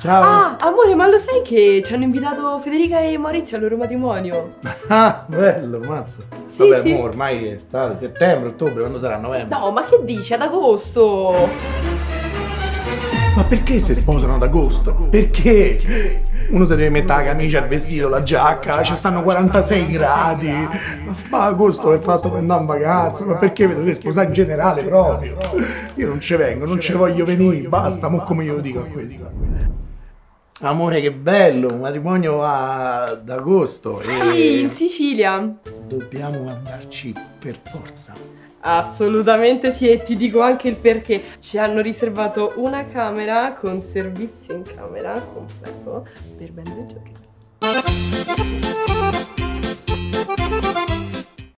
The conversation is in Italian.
Ciao. Ah, amore, ma lo sai che ci hanno invitato Federica e Maurizio al loro matrimonio? Ah, bello, mazza. Sì, Vabbè, sì. mo ormai è estate, settembre, ottobre, quando sarà? Novembre? No, ma che dici? Ad agosto! Ma perché si sposano ad agosto? Perché? Uno si deve mettere la camicia, il vestito, la giacca, ci stanno 46 gradi. Ma agosto è fatto per andare in vacanza, ma perché vi dovete sposare in generale proprio? Io non ci vengo, non ci voglio venire, basta, mo come io lo dico a questo. Amore, che bello, un matrimonio ad agosto. Sì, in Sicilia. Dobbiamo andarci per forza. Assolutamente sì, e ti dico anche il perché. Ci hanno riservato una camera con servizio in camera completo per ben 2 giorni.